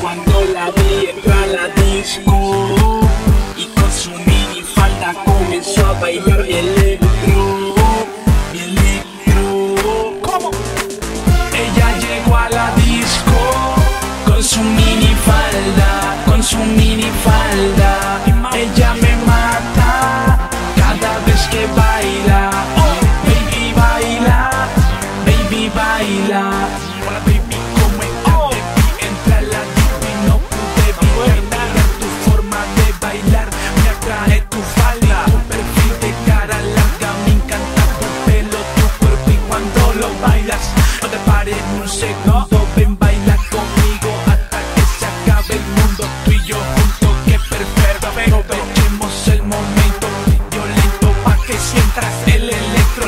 cuando la vi entrar a la disco y con su minifalda comenzó a bailar mi electro, mi electro. ¿Cómo? Ella llegó a la disco con su minifalda, con su minifalda. Ella me mata cada vez que baila. Oh, baby baila, baby baila. Hola baby, ¿cómo estás? Baby, entra a la disco y no pude evitar tu forma de bailar. Me atrae tu falda, tu perfil de cara larga. Me encanta tu pelo, tu cuerpo y cuando lo bailas no te pares ni un segundo. Ven, baila conmigo hasta que se acabe el mundo. Tú y yo juntos, qué perfecto. Aprovechemos el momento violento pa' que sientas el electro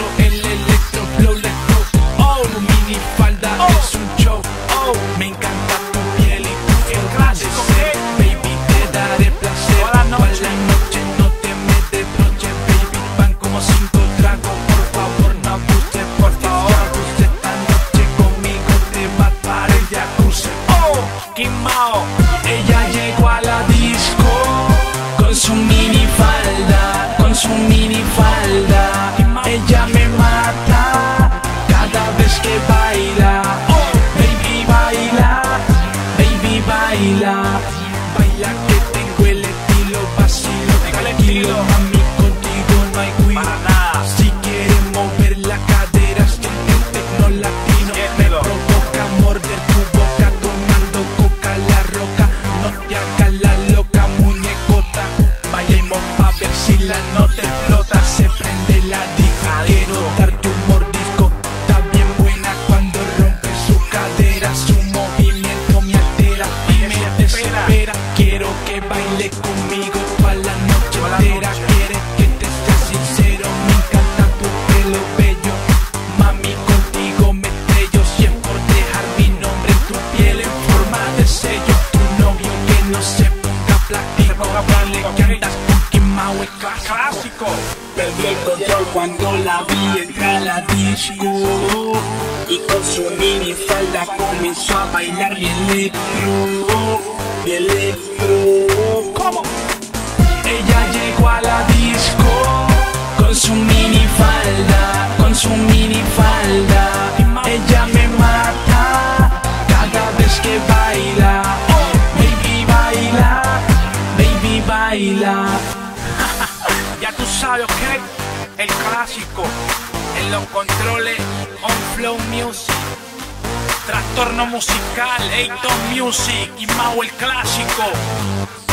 flow, let's go. Oh, tu minifalda es un show. Oh, me encanta tu piel y tu forma de ser. Baby, te daré placer toda la noche, no te me desbroches, baby. Van como 5 tragos, por favor, no abuses, por favor. Esta noche conmigo te vas para el jacuzzi. Oh, Kimao. Ella llegó a la disco con su minifalda, con su minifalda. Ella me mata cada vez que baila. Oh, baby baila, baby baila. Baila que tengo el estilo, vacilo, tranquilo. A mí contigo no hay cuido. Si quieres mover la cadera, siente el tecno latino. Me provoca morder tu boca tomando coca la roca. No te hagas la loca, muñecota. Bailemos pa' ver si la nota explota. Se prende la disco. Quiero darte un mordisco. Está bien buena cuando rompe su cadera. Su movimiento me altera y me desespera. Quiero que baile conmigo toda la noche entera. Quieres que te sea sincero. Me encanta tu pelo bello. Mami, contigo me estrello. Si es por dejar mi nombre en tu piel en forma de sello. Tu novio que no se ponga plástico. Dale que andas con Kimao, es clásico. Perdí el control cuando la vi entrar a la disco y con su minifalda comenzó a bailar mi electro, mi electro. ¿Cómo? Ella llegó a la disco con su minifalda, con su minifalda. Ella me mata cada vez que baila. Oh, baby baila, baby baila. Ya tú sabes, ok, el clásico, en los controles, On Flow Music, Trastorno Musical, Eiton Music y Mau el clásico.